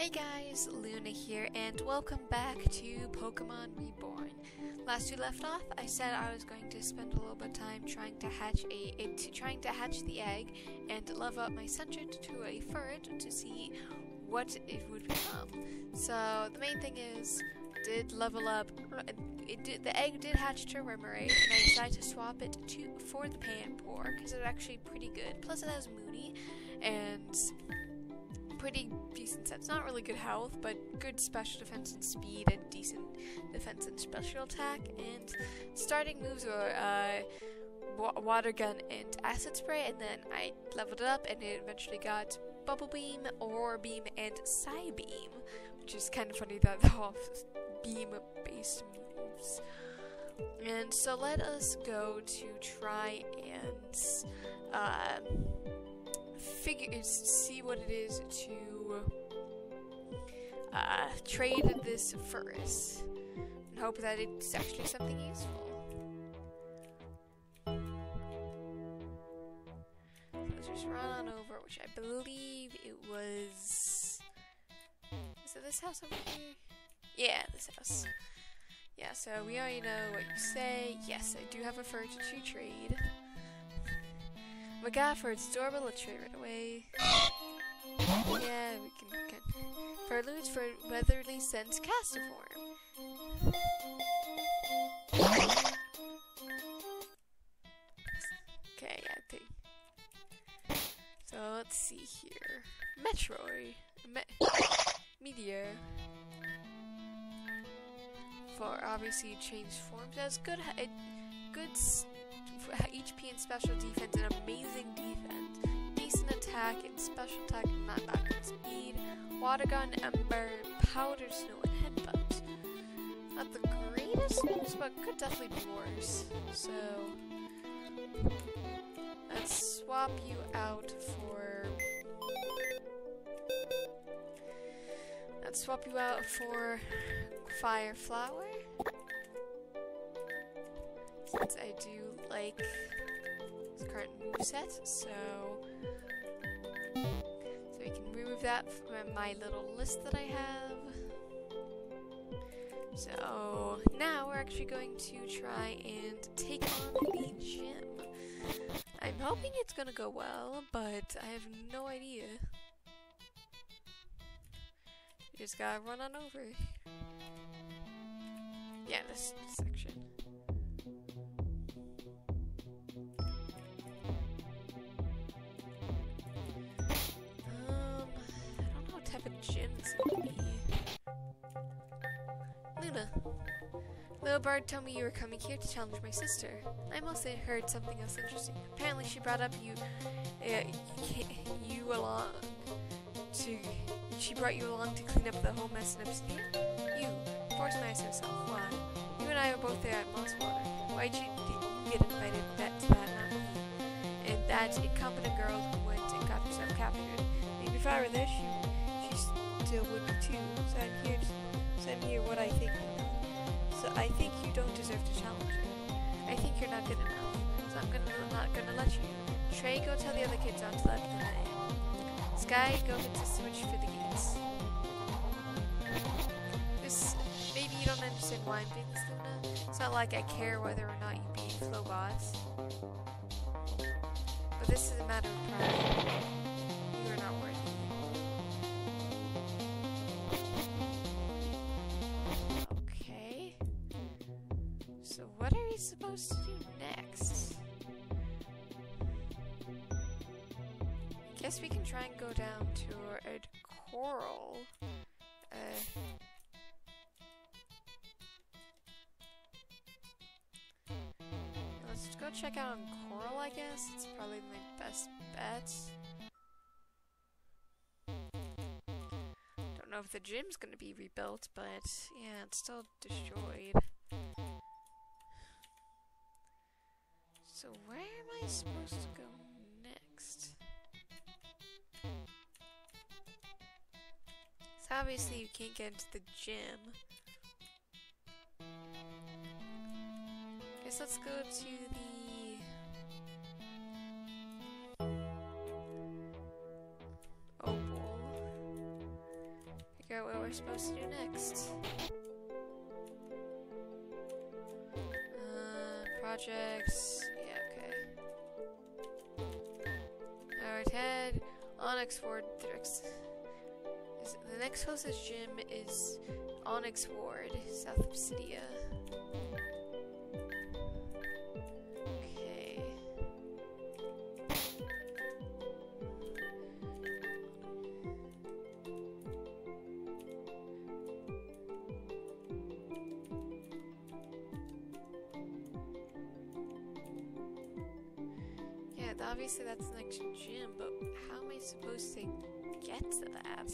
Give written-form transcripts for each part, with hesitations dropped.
Hey guys, Luna here, and welcome back to Pokemon Reborn. Last we left off, I said I was going to spend a little bit of time trying to hatch the egg and level up my Sentret to a Furret to see what it would become. So the main thing is, did level up. The egg did hatch to Remoraid, and I decided to swap it for the Panpour because it's actually pretty good. Plus, it has Mooney and pretty decent sets. Not really good health, but good special defense and speed, and decent defense and special attack. And starting moves were water gun and acid spray, and then I leveled it up, and it eventually got bubble beam, aurora beam, and psy beam, which is kind of funny that they're all beam-based moves. And so let us go to try and see what it is to trade this Furret and hope that it's actually something useful. So let's just run on over, which I believe it was... Is it this house over here? Yeah, this house. Yeah, so we already know what you say. Yes, I do have a Furret to trade. Oh my god, for its adorable, let's trade right away. Yeah, we can. For Lose for Weatherly Sense Castiform. Okay, yeah, I think. So let's see here. Metroid. Meteor. For obviously changed forms. That's good. HP and special defense and amazing defense, decent attack and special attack and not backward speed, water gun, ember, powder snow, and headbutt. Not the greatest moves, but could definitely be worse. So let's swap you out for. Fire Flower. Since I do like its current moveset, so we can remove that from my little list that I have. So now we're actually going to try and take on the gym. I'm hoping it's gonna go well, but I have no idea. You just gotta run on over. Yeah, this section. Luna. Little bird told me you were coming here to challenge my sister. I must have heard something else interesting. Apparently she brought up she brought you along to clean up the whole mess in upstate. You, forced myself. Why? You and I were both there at Mosswater. Why did you get invited to that, not me? And that incompetent girl who went and got herself captured. Maybe if I were there, she still would be too. So I'm here what I think. So I think you don't deserve to challenge her. I think you're not good enough. So I'm not gonna let you. Trey, go tell the other kids on to let them know. Sky, go get to switch for the gates. Maybe you don't understand why I'm doing this, Luna. It's not like I care whether or not you beat Flow Boss. But this is a matter of pride. You are not worthy. Okay. So what are we supposed to do next? I guess we can try and go down to a coral. Let's go check out on coral, I guess. It's probably my best bet. Don't know if the gym's gonna be rebuilt, but yeah, it's still destroyed. So where am I supposed to go next? So obviously you can't get into the gym. Guess let's go to the Opal. supposed to do next. Projects. Yeah, okay. Alright, head. Onyx Ward. The next closest gym is Onyx Ward, South Obsidia. Okay. Yeah, obviously that's the next gym, but how am I supposed to get to that?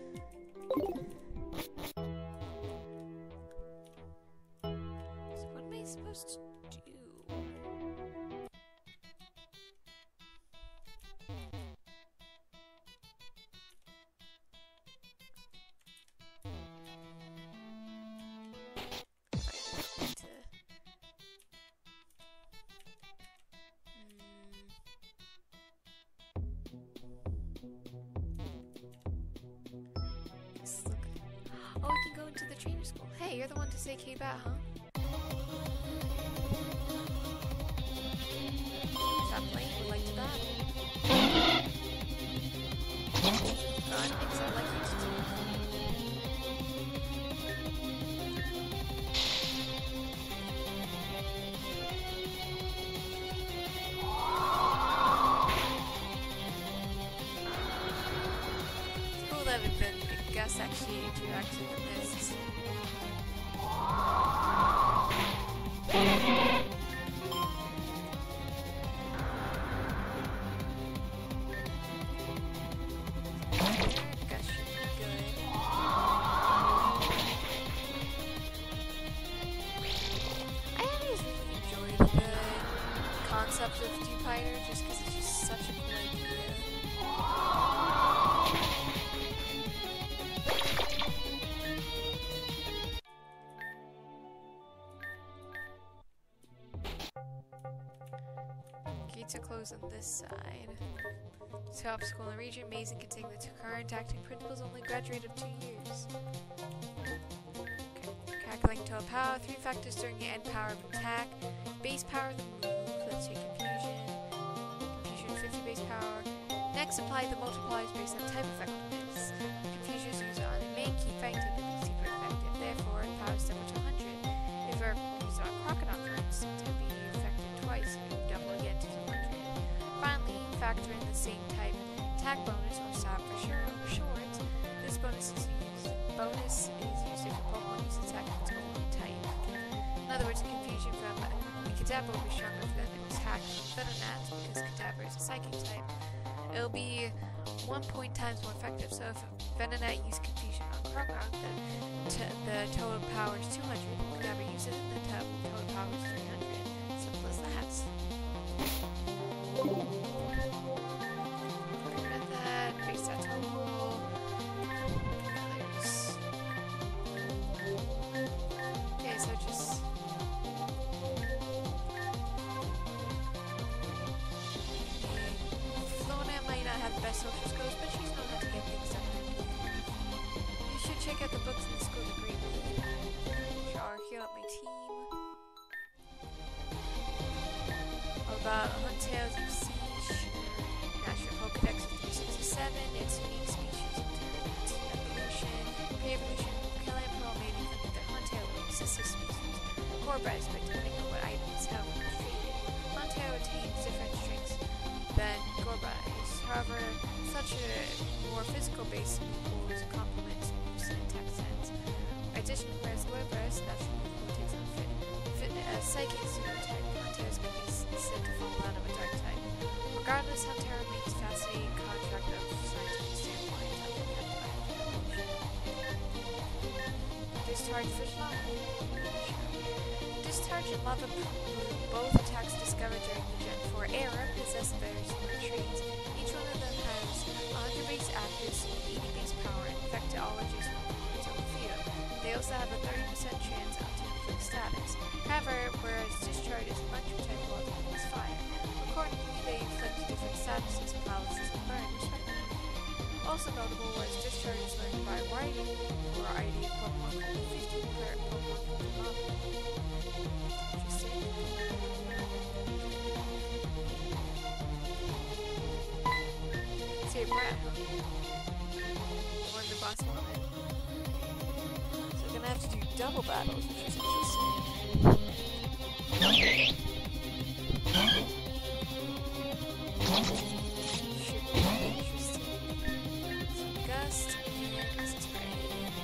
So what am I supposed to do? Oh, we can go into the trainer school. Hey, you're the one to say K-Bat, huh? Stop playing, would like to that. God makes it like you to do. It's cool that Gus actually interacted with this. Gus should be good. I always really enjoyed the concept of Dupider just because it's just such a cool idea. Gates are closed on this side. Top school in the region, Mason can take the current acting principals, only graduate of 2 years. Okay. Calculating total power, 3 factors during the end power of attack, base power of the move, let's take confusion, 50 base power. Next, apply the multipliers based on type effectiveness. Confusion is used on a main key fighting type to be super effective, therefore power is double to 100. If we're used on a crocodile, for instance, to be effective twice, it would double again to 200. Finally, factor in the same type attack bonus or stab for short. This bonus is used if a Pokemon uses attack of its own type. In other words, confusion from the Kadabra will be stronger than an attack from Venonat because Kadabra is a psychic type. It'll be 1 point times more effective, so if Venonat used confusion on Crocodile, the total power is 200. Kadabra uses it, the total power is 300. Simple as that. Base that total. Okay, so just Flona might not have the best social skills, but she's known how to get things done. You should check out the books in the school degree. Or heal up my team. About Huntales of Siege. National Pokedex of 367, its unique species evolution, pre-evolution, Calampearl may be from either Huntale or sister species. Corbez, but depending on what items have been treated. Huntale retains different strengths than Corbez. However, such a more physical base equals complements use and attack sense. Additionally, whereas Corbez naturally takes on psychic pseudo-type, Huntales may be said to fall out of a dark type. Regardless, Huntale remains fascinating contract of scientific standpoint of the evolution. Discharge fish lava. Discharge and lava both attacks discovered during the Gen 4 era possess very similar traits. Each one of them has 100 base accuracy, 80 base power, and infectology from its own field. They also have a 30% chance of inflict status. However, whereas discharge is electric type while the is fire. Accordingly, they inflict different statuses, paralysis, and burn, respectively. Also notable example was discharges learned by writing or ID Pokemon only 15 per Pokemon can come up. Interesting. Say Brett. Won the boss moment. So we're gonna have to do double battles, which is interesting. Should be interesting. Some Gust and Acid Spray.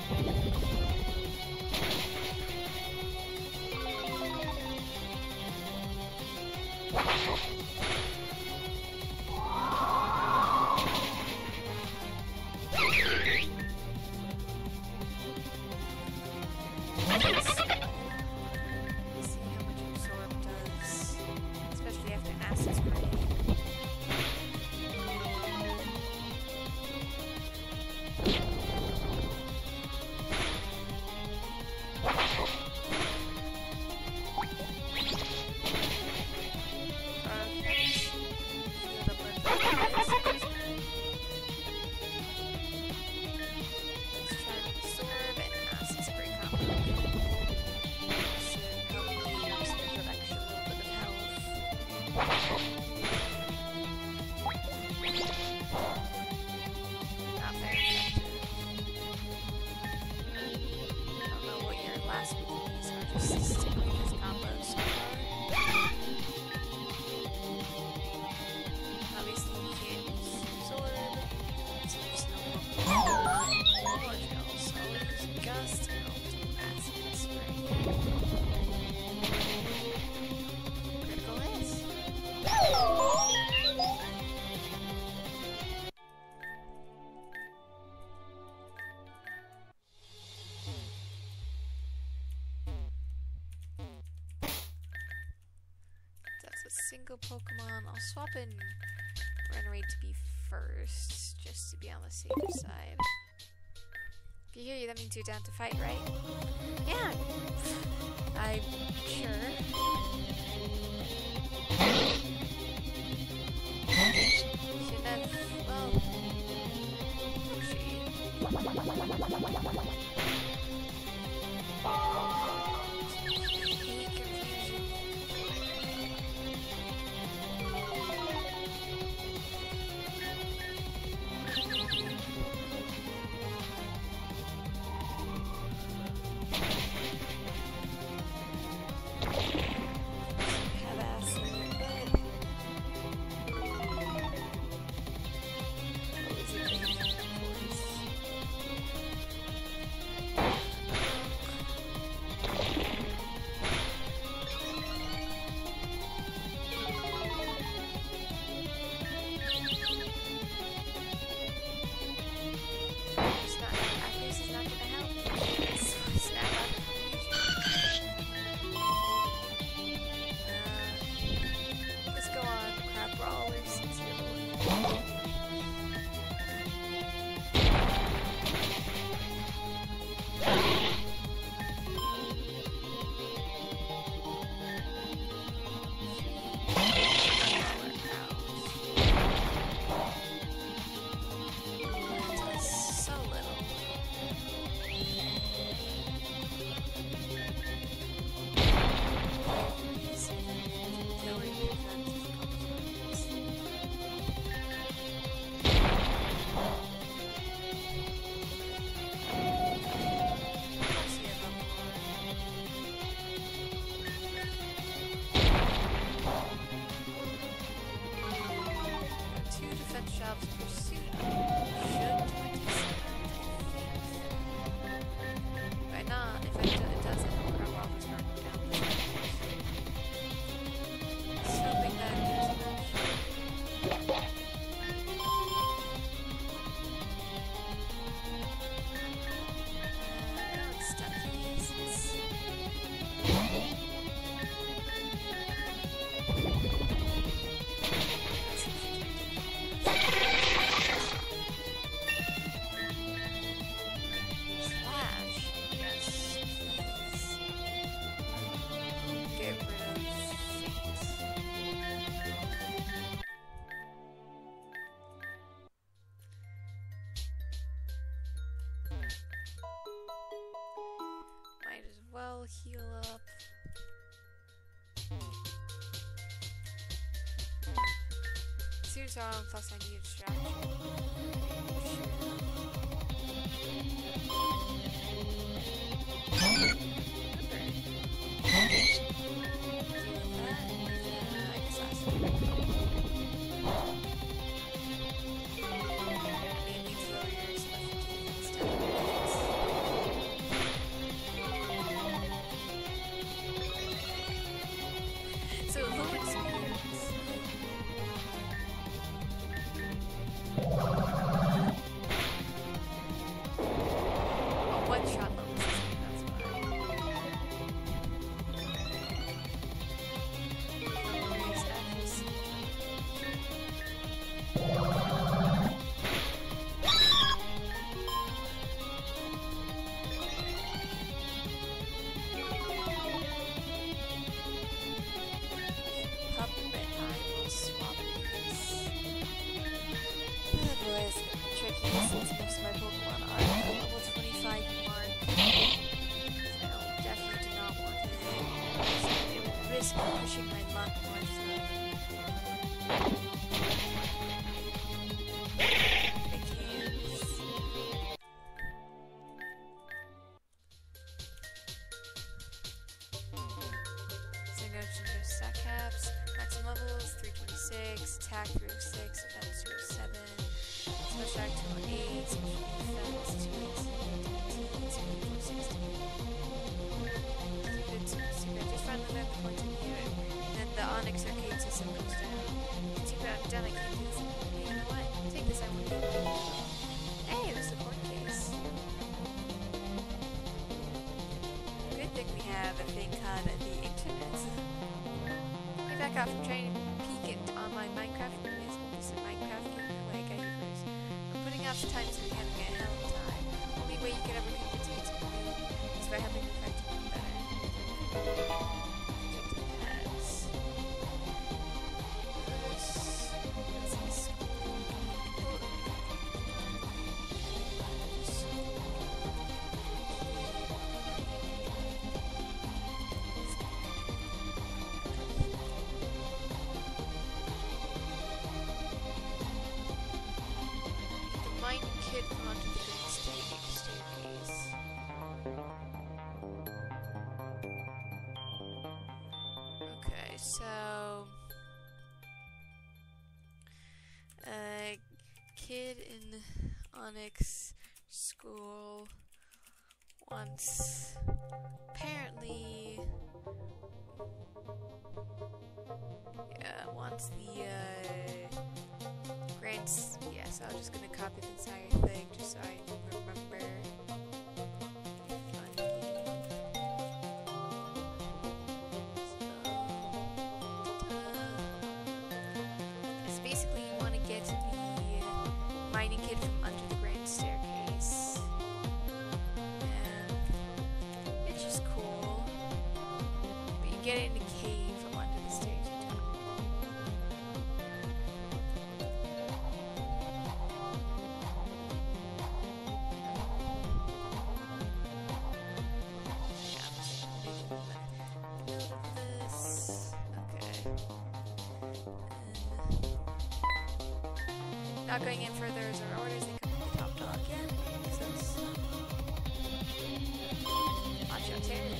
Single Pokemon. I'll swap in Renerade to be first, just to be on the safer side. If you hear you, that means you're down to fight, right? Yeah, I'm sure. Should have, well, actually. I'll heal up. Seriously, plus I need a distraction. Tricky since most of my Pokemon are at the level 25 mark. I definitely do not want to. It would risk pushing my luck more So no ginger stack caps. Maximum levels 326, attack 306, defense 207. Special act 208, special defense 218, I just finally learned the points in here, and then the Onyx arcade system goes down. Too bad I'm done, I can't do this anymore. Hey, you know what? Take this, I want to do it. Hey, there's the court case. Good thing we have a thing called the internet. Get back off from trying to peek it on my Minecraft videos. This is Minecraft game, like I first. Putting out the time so we having a hell of a time. Only way you can ever compensate something is by having the fight to be better. Kid come onto the big staircase. Okay, so kid in Onyx school wants apparently wants the grants. Yes, I was just gonna copy the entire thing just so I remember. It's basically you want to get the mining kid from under the grand staircase, and it's just cool. But you get it in a cave from under the stairs. Not going in further as our orders, they come to the top dog again. Watch out, Terry.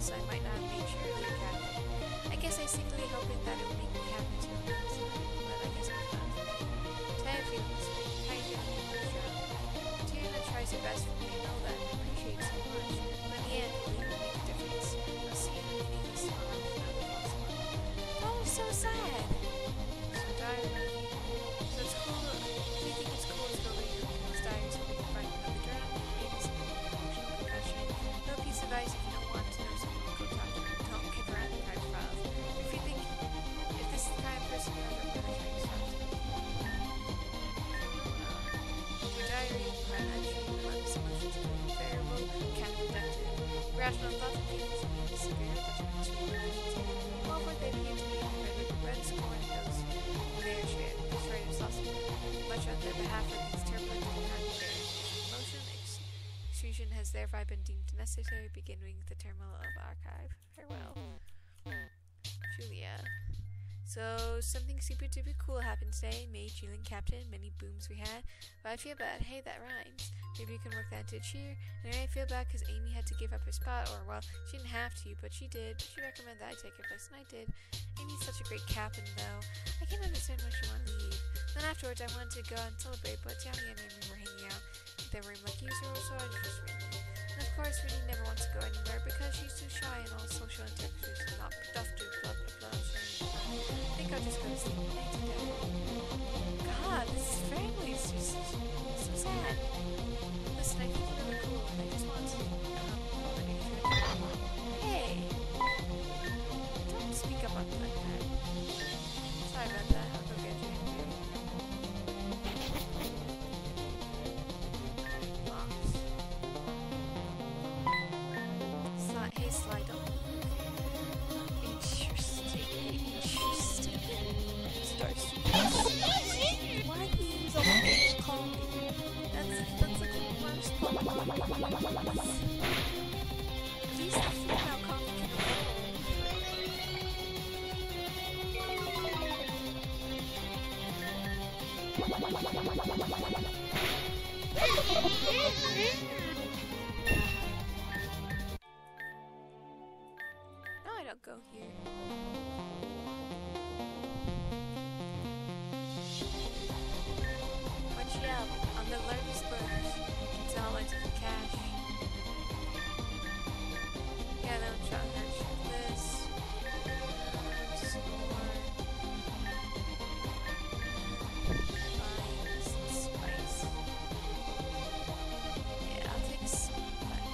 else I might not have made sure to look at it. I guess I secretly hoping that it would make me happy too, but I guess it was not. Tired feelings, tired feelings, Tiana tries her best for me, I know that, and I appreciate it so much, but in the end, it will make a difference. I'll see you in the meaningless song, not the false one. Oh, so sad! So diary. So it's cool. Do you think it's cool to go read your people's diary so we can find another journal? Maybe some emotional confession. No piece of advice if you don't want to know someone, go talk to them. Don't kick around the private files. If you think, if this is the kind of person you're ever going to try to stop to. Your diary, private entry, relentless emotions, variable, counterproductive. Rational thoughts and feelings can be severe detriment to your relationship. Moreover, they appear to be red score and those their share. This writer saw much on their behalf for these turbulent times. Emotion extrusion has thereby been deemed necessary, beginning the turmoil of archive. Farewell. Julia. So, something super duper cool happened today. Made Julian captain, many booms we had. But I feel bad. Hey, that rhymes. Maybe you can work that into a cheer. And I feel bad because Amy had to give up her spot, or, well, she didn't have to, but she did. She recommended that I take her place, and I did. Amy's such a great captain, though. I can't understand why she wanted to leave. Then afterwards, I wanted to go out and celebrate, but Johnny and Amy were hanging out in their room like usual, so I just ran. And of course, Winnie never wants to go anywhere because she's too shy and all social interactions and not productive, blah blah blah. I think I'll just go to sleep today. God, this family is just so sad. Listen, I think you're really cool, and I just want to hey! Don't speak up on like that. Sorry about that, I'll go get you. Hey, slide on. Interesting. Why do you use all the call me? That's like the worst part. At least the female coffee can no, I don't go here. Watch out, on the largest burst, it's all into the cash. Yeah, then I'm trying to shoot this. Some more. Vines and spice. Yeah, I'll take some of that.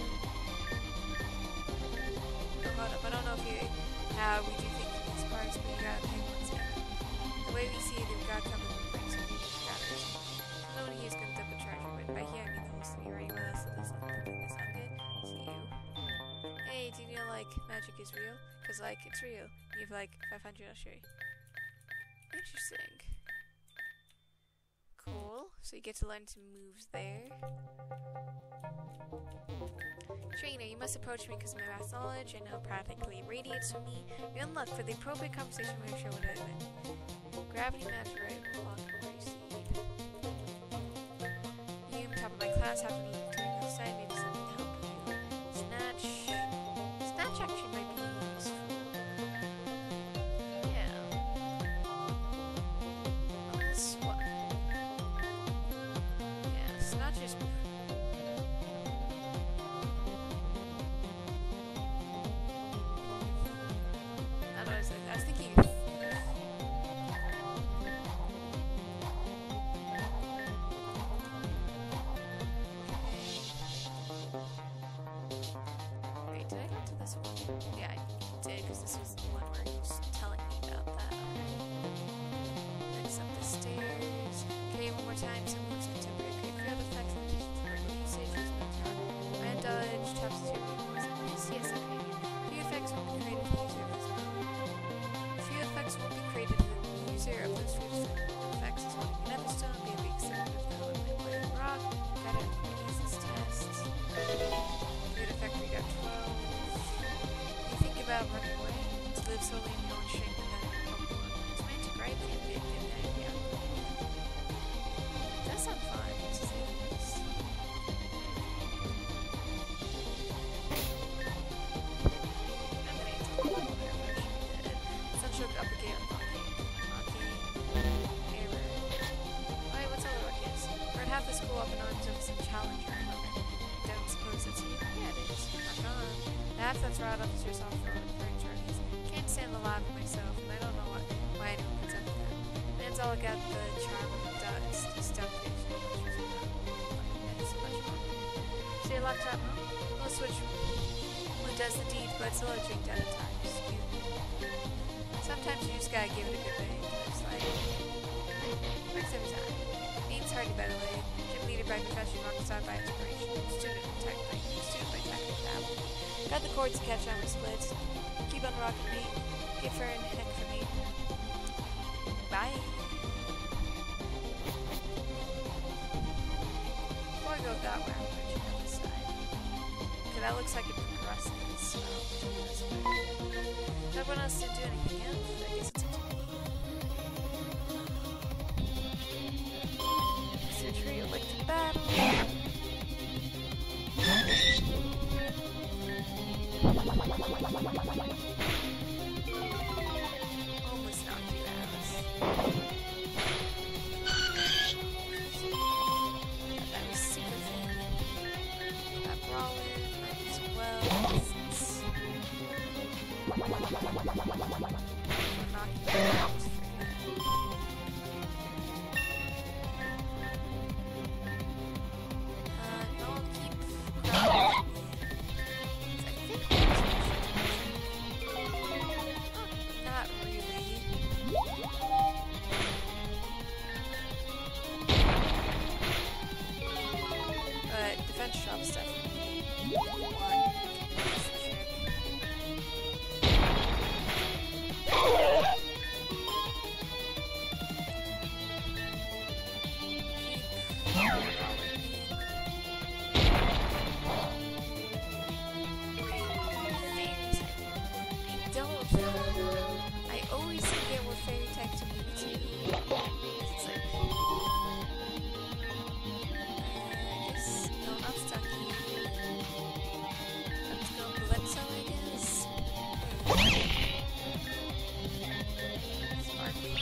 Oh, hold up, I don't know if you, how we do things in these parts, but you gotta pay one second. The way we see it, we've got covered with bricks, so we just gotta no one here is gonna dump a treasure, but by here I mean the host to be right with us, so this doesn't sound good. See you. Hey, do you know, like, magic is real? Cause, like, it's real. You have, like, 500, I'll show you. Interesting. Cool. So you get to learn some moves there. Trainer, you must approach me because of my vast knowledge. I know practically radiates from me. You're in luck for the appropriate conversation we're sure what I win. Gravity match right block receive. You, top of my class, have to be doing this side, maybe something to help you. Snatch. Snatch actually might be useful. Yeah. Swat. Yeah, snatch is. I was thinking. Wait, did I go to this one? Yeah, I did, because this was the one where he was telling me about that. Next up the stairs. Okay, one more time. Some looks contemporary. Create field effects. Half the throat officers off road for journeys. Can't stand the lava myself, and I don't know why anyone puts up with that. Man's all got the charm of stuff fiction. It's much more. So you're locked up, huh? We'll switch who does the deed, but it's a little tricked at times. Sometimes you just gotta give it a good bang. It's like, works every time. Name's Hardy, by the way. Gym leader by profession, rockstar by inspiration. Student by tactic battle. Got the chords to catch on with splits. Keep on rocking me. Give her a heck for me. Bye. Before I go that way, I'm going to check out this side. Okay, that looks like it progresses, so I'll do this way. If everyone else didn't do anything else, I guess it's up to me. Surgery, electric battle. Almost knocked you out. That was super thin. That brawler might as well. I'm knocking you out. No, I'll keep crouching. Not really. But defense shop's definitely one. I always forget what fairy type to move to. It's like, I guess, no, not Stucky. Let's go Calypso, I guess. Sparky.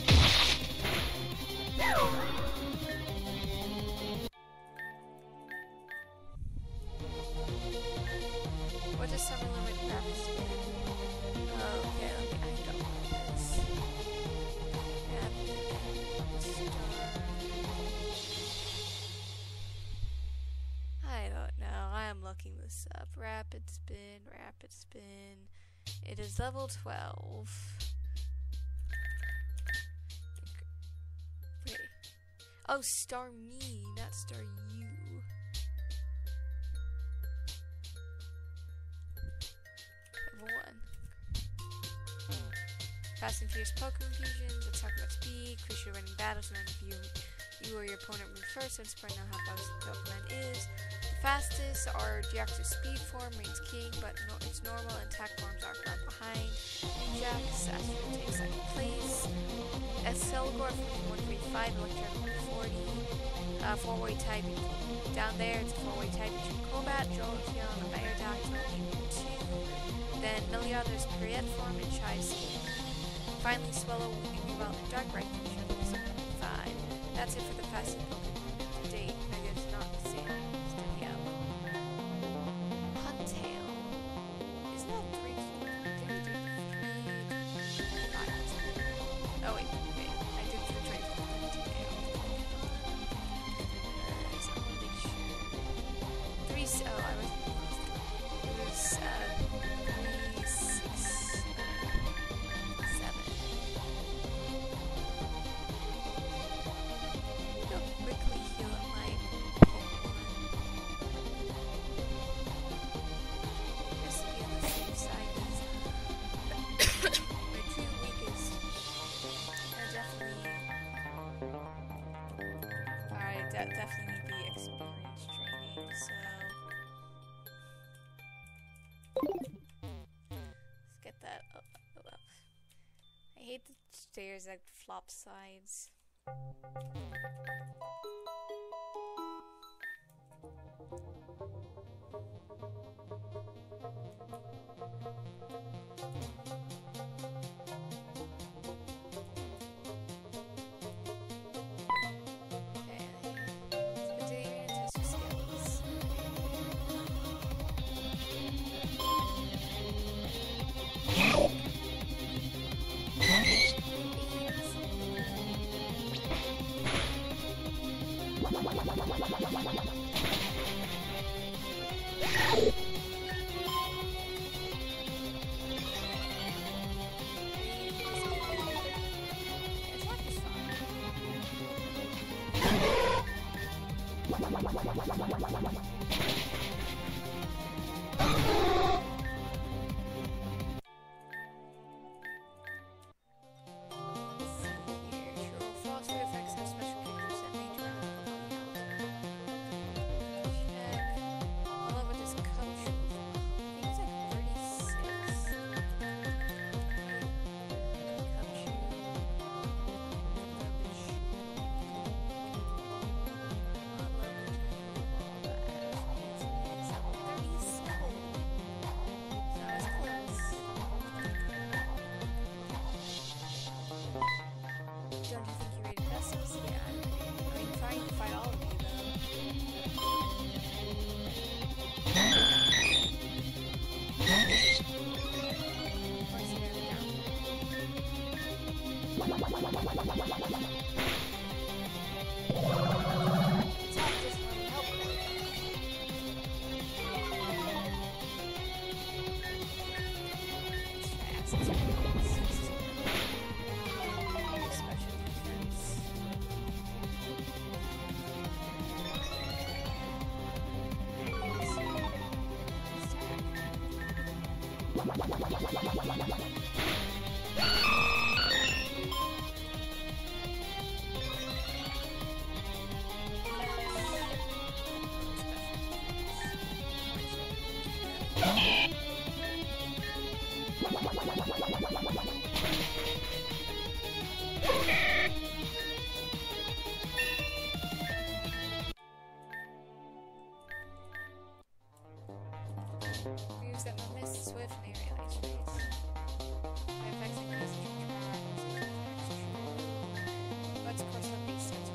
What does summer limit graphics do? Okay, I don't know this. I don't know. I am looking this up. Rapid spin, rapid spin. It is level 12. Wait. Oh, star me, not star you. Level 1. Fast and Furious Pokemon fusions. Let's talk about speed. Crucial running battles. None of you or your opponent move first, so it's important to know how fast Pokemon is. The fastest are Deoxys speed form, reigns king, but its normal and attack forms are far behind. Jax, Astro takes second place. Escelgor from 135, Electro 40. Four-way type. Down there, it's a four-way type between Crobat, Jolteon, and Aerodactyl, 2. Then Meliodas Periet form and Chai Skin. Finally, Swallow will be well in Dark Right Fusion, 5. That's it for the fastest Pokemon to date. I guess not the same. Steady out. Huntail. Isn't that 3? Oh, wait. I did the trade for Huntail. So I want to make sure. 3. Oh, I was. It was, 3, 6. Quickly heal up my Pokemon. Just to be on the safe side, because my two weakest are definitely. Alright, definitely need the experience training, so. Let's get that up. I hate the stairs that flop sides. Use that mist swift and aerial space. Affecting this but of course the beast gets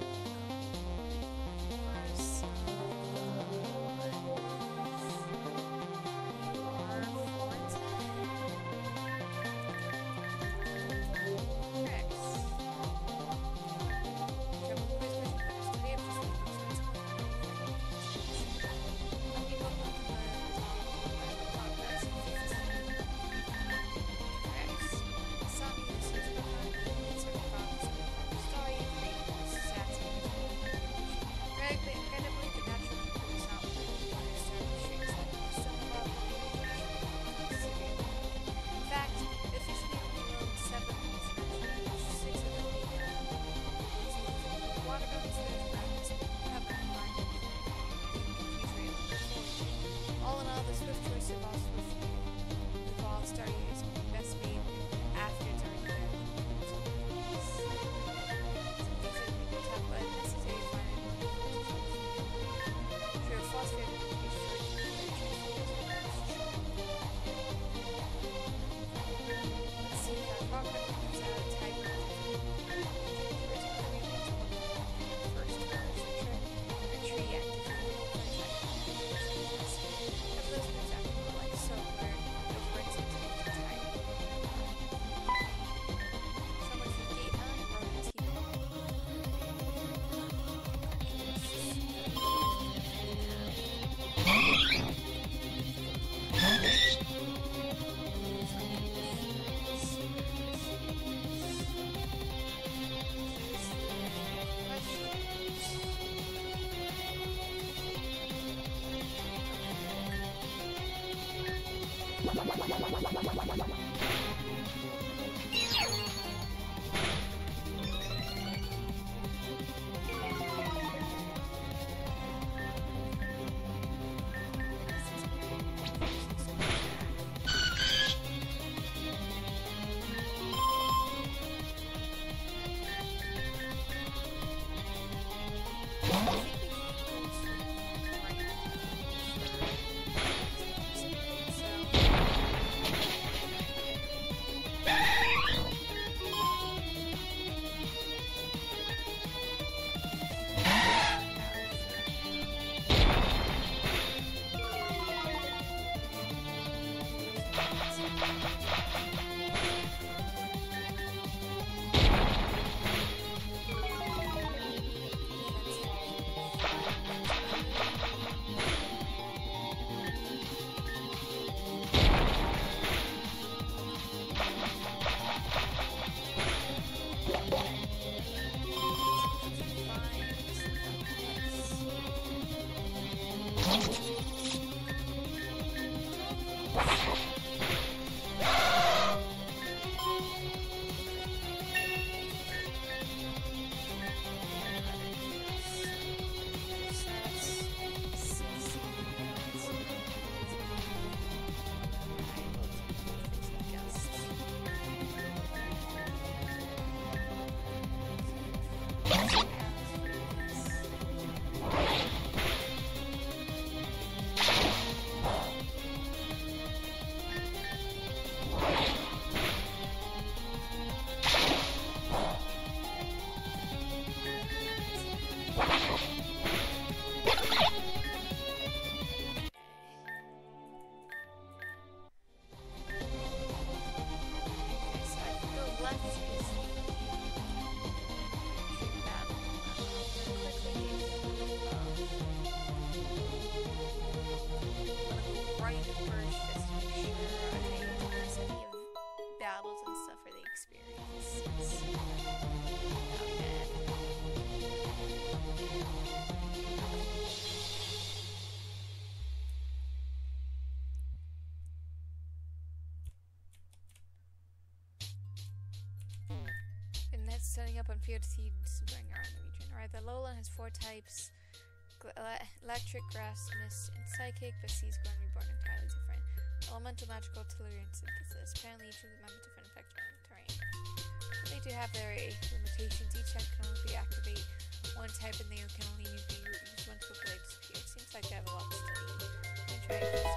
setting up unfeared seeds going around the region. Alright, the lowland has 4 types. Electric, grass, mist, and psychic, but seeds grown reborn entirely different. Elemental, magical, artillery, and synthesis. Apparently each of them have a different effect on the terrain. But they do have their limitations. Each type can only activate one type, and they can only be used once before they disappear. It seems like they have a lot to study. I'm trying to get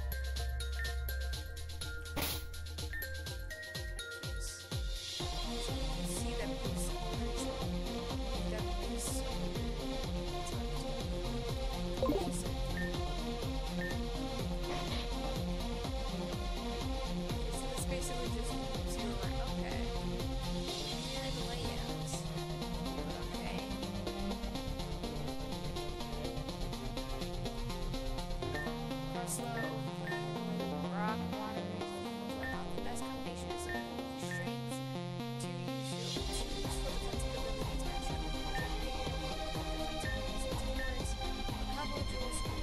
see them boost them boost. So this basically just moves you over. Okay. Here are the layouts. Okay. Crosslow. Rock, water, the best combination is strength to use shield to useful defensive abilities match up with a couple of jewels for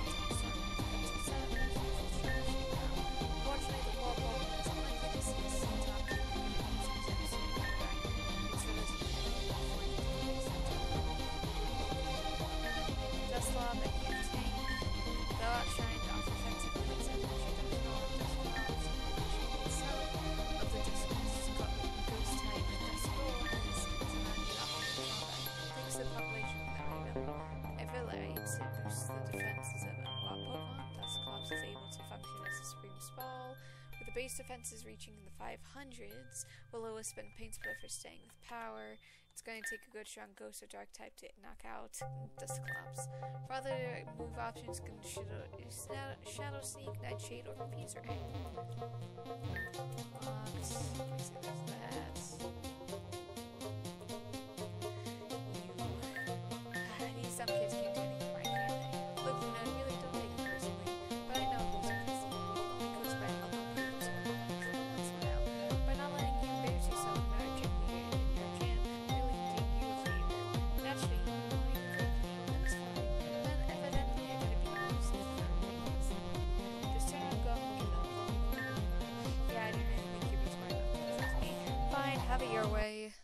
unfortunately, the wall problem is unlikely to see us on top of the Dust Lob and Gift Tank. Though outshined off offensive abilities and she does not Dust Lobs itself of the Ghost type Dust Roll is not enough for combat. Thanks to the population of that item, Everlights, it boosts the defenses of unbought Pokemon. Dust Clops is able to function as a Supreme Spall. With the base defenses reaching in the 500s, Will-O-Wisp and Paint Split for staying with power. It's going to take a good strong Ghost or Dark type to knock out Dusclops. For other move options, can Shadow Sneak, Nightshade, or Refuser. There's that. These some kids can't do anything right, can they? Look, I really don't take it personally, but I know these are crazy. It only goes by helping people so smile. By not letting you embarrass yourself in our jam, really do you a favor. Naturally, you won't even complain, that's fine. Then evidently I gotta be useless for things. Just turn around, go and get up. Yeah, I didn't really think you'd be smart enough to listen to me. Fine, have it your way.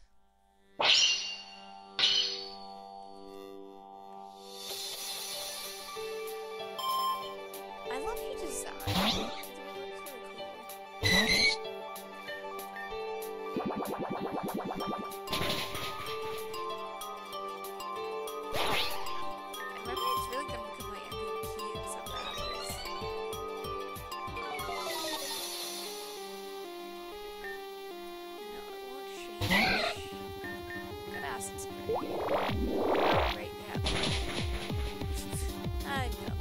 I love your design. It looks really Remember, it's really gonna become my MVP in some battles. No, it won't change. Good acid spray. Great, yeah. I know.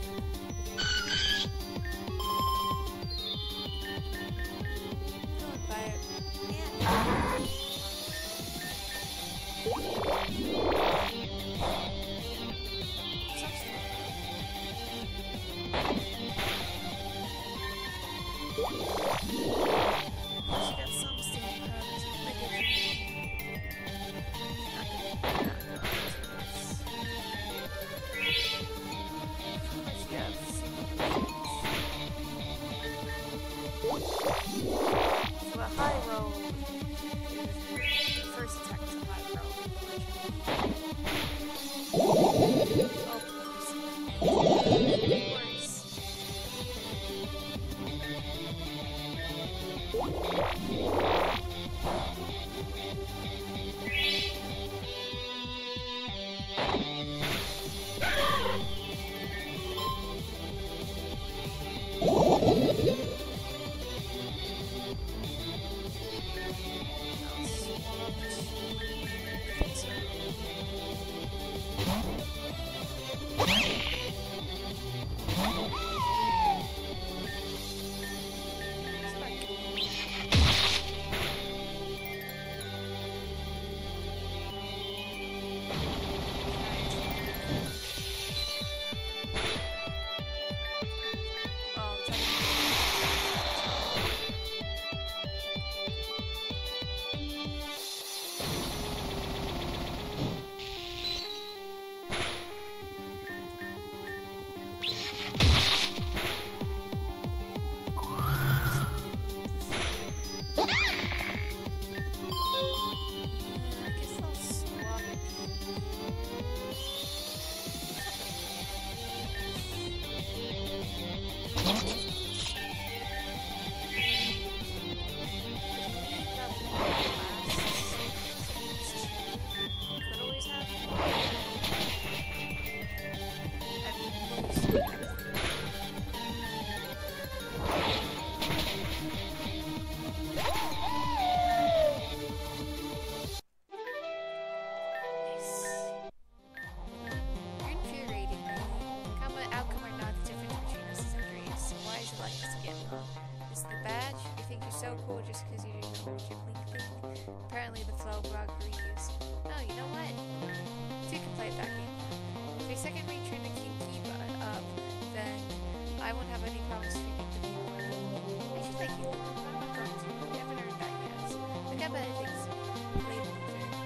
Is the badge? You think you're so cool just because you didn't know what your blink thing? Apparently the flow grog agrees. Oh, you know what? You can play that game. If your second ring turned the king key button up, then I won't have any problems streaming the video. I should thank you. I'm not going to. We haven't earned that yet. Look how bad things play loser.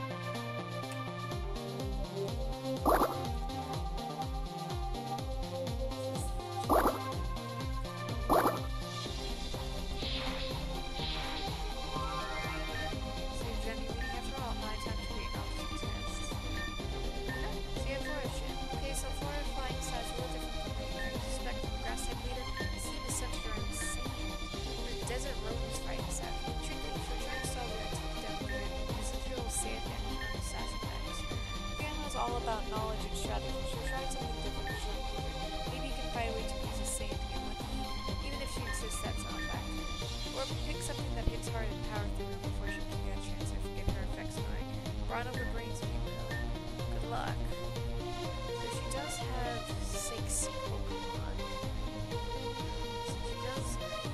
All about knowledge and strategy. She'll try something different to show you. Maybe you can find a way to use a sand to get lucky, even if she insists that's not a fact. Or pick something that hits hard and power through before she can get a chance to get her effects going. Brawn over brains if you will. Good luck. So she does have 6 Pokemon. So she does...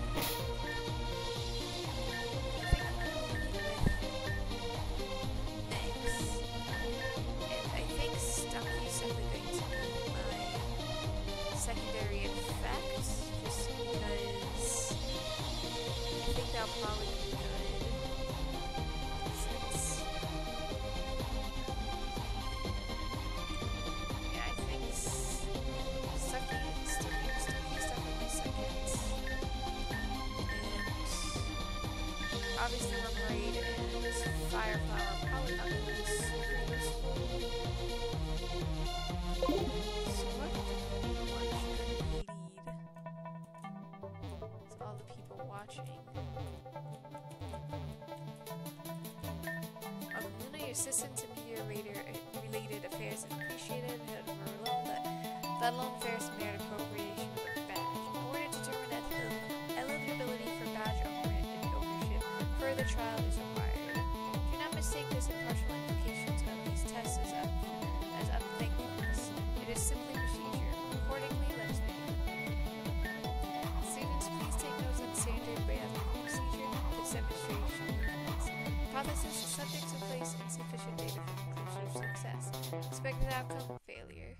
secondary effects, just because I think that'll probably be good. Since yeah, I think Stucky stuff with my second. And obviously Reborn and Fire Flower probably not gonna be super useful. So what? All the people watching. Luna, your assistance in meteor-related affairs is appreciated, let alone affairs merit appropriation of a badge. In order to determine eligibility for badge ownership, further trial is required. Do not mistake this impartial implications of these tests as unthankfulness. It is simply procedure. Accordingly, let us begin. Students, please take notes on standard way of procedure for demonstration units. Hypothesis: subjects in place insufficient data for conclusion of success. Expected outcome: failure.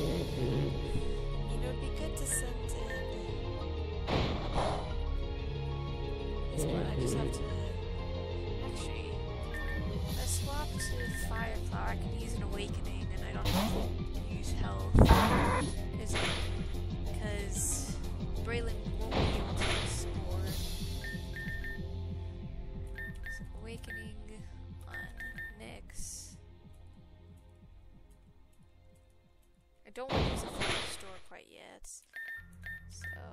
You know, it'd be good to send in this one. I just have to actually swap to Fire Flower. I can use an Awakening, and I don't have to use health. Is it? Because Braylon won't be able to restore. So Awakening on Nyx. I don't want to use a full restore quite yet. So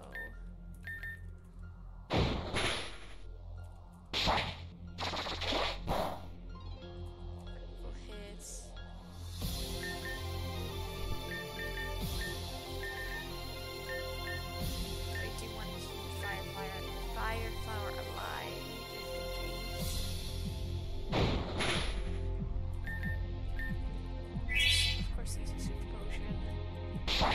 hits. I do want to keep Fire Flower alive, just in case. Of course, use a super potion. I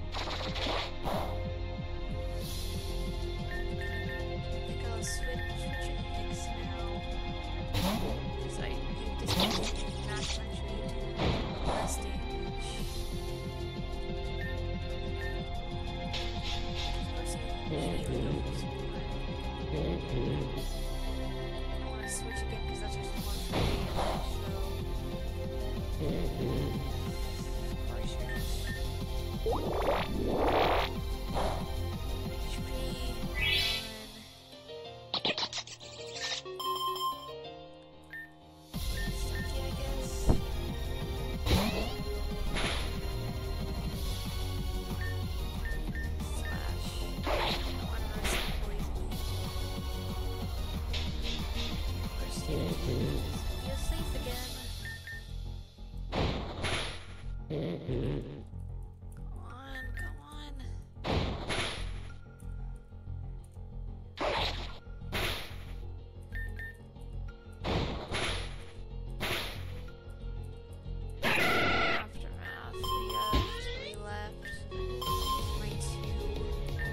think I'll switch it Nyx now. Because I need this to naturally do less damage. Of course, healing is more. I want to switch again because that's just one for damage, you're safe again. Come on. Aftermath. We have 3 left. My 2.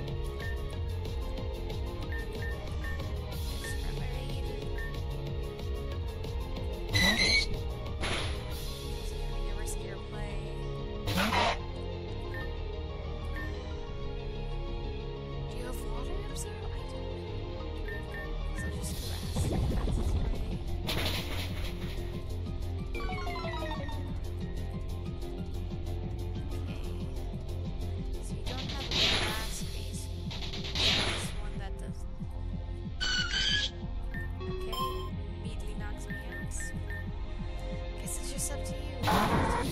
Up to you.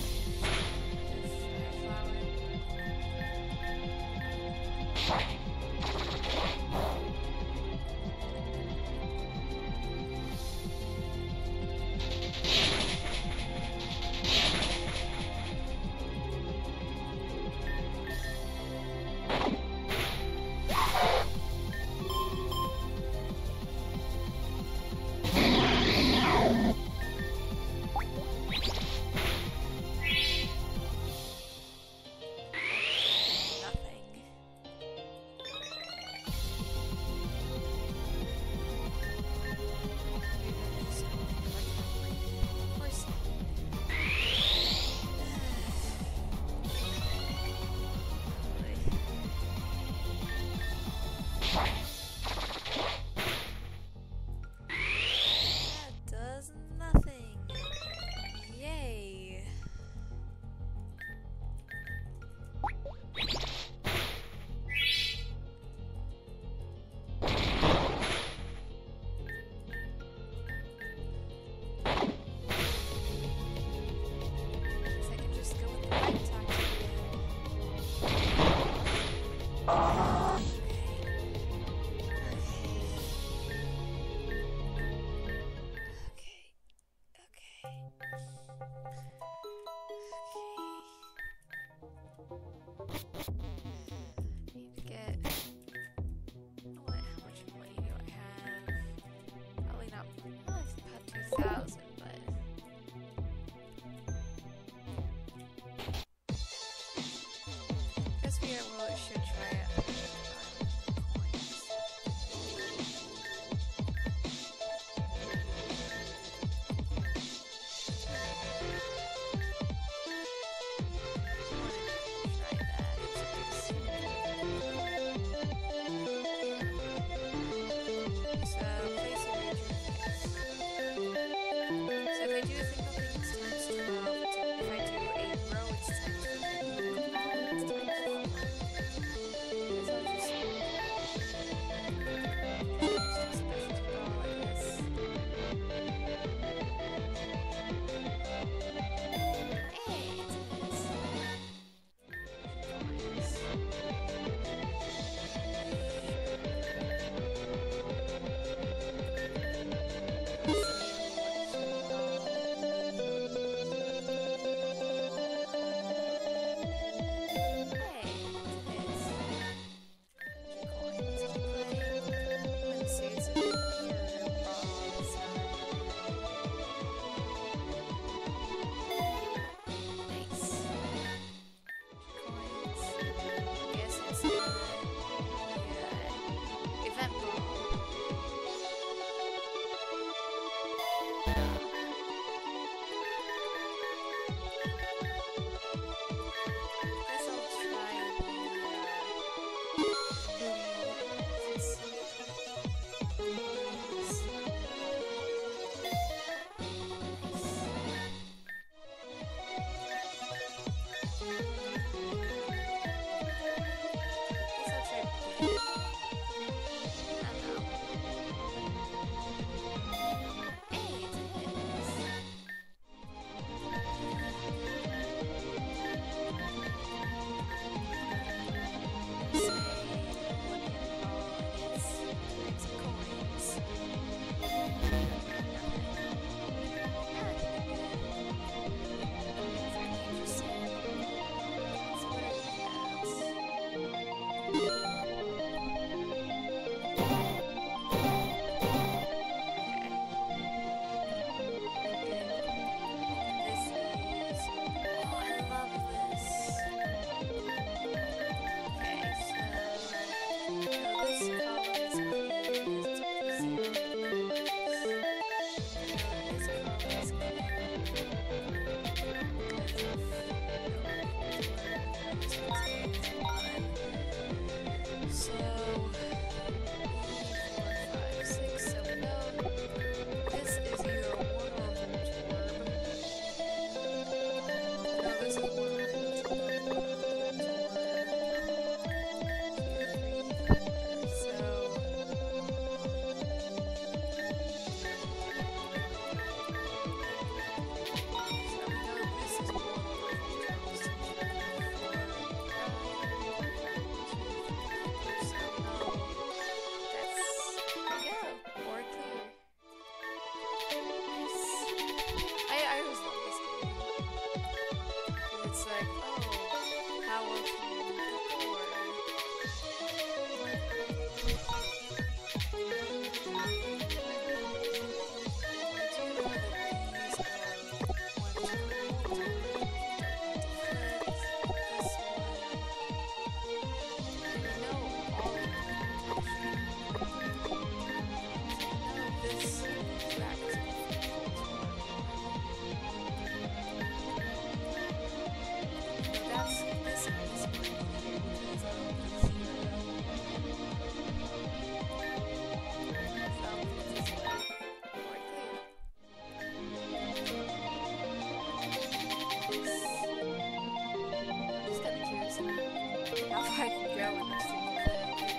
far I can go in this single thing.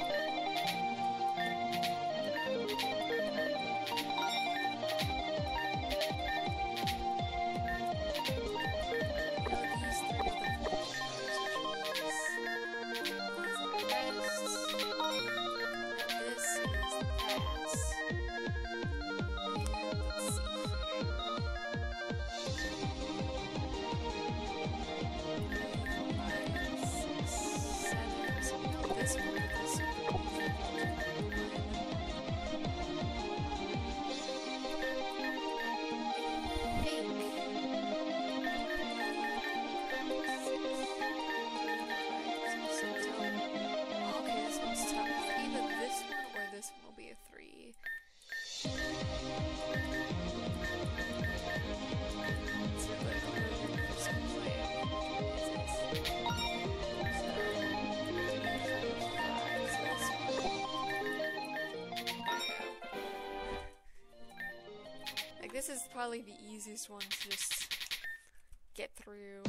This is probably the easiest one to just get through.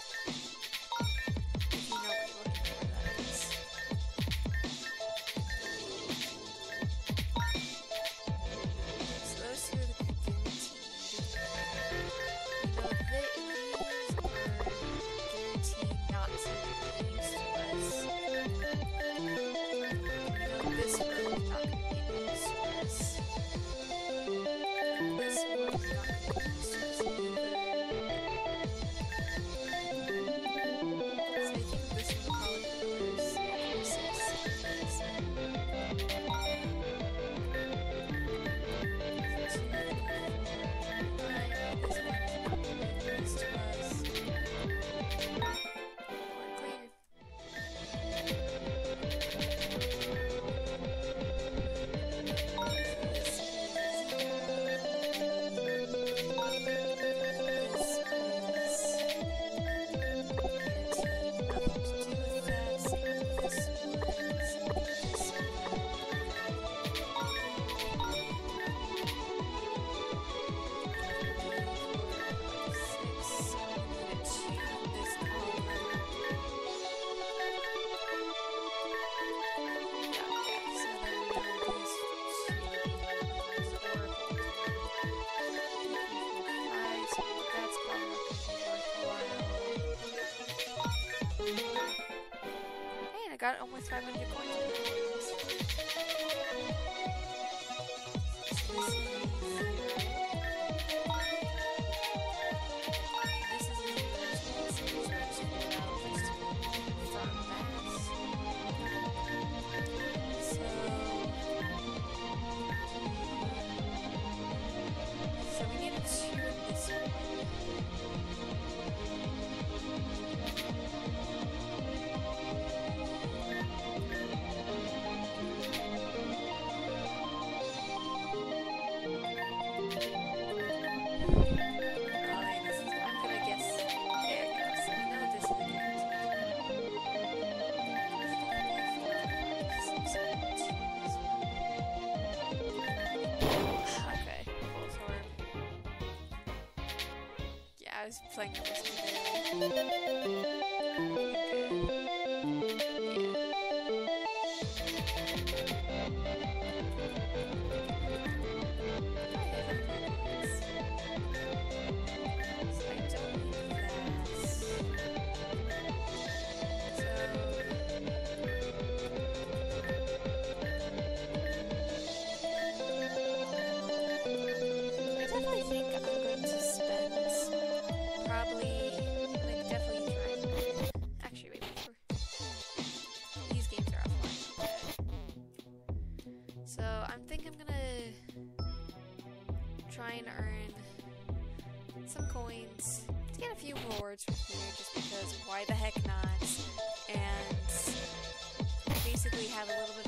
If you know what you're looking for, that is. So those two are the guaranteed. You know, these are guaranteed not to be used to us. You know, this room is not going to be used to us. This one is not going to be used to us either. So I think this one will probably be worse. Yeah, this got almost 500 coins. So we need to tune this one. I was playing with this one. Try and earn some coins to get a few rewards from here, just because why the heck not? And I basically have a little bit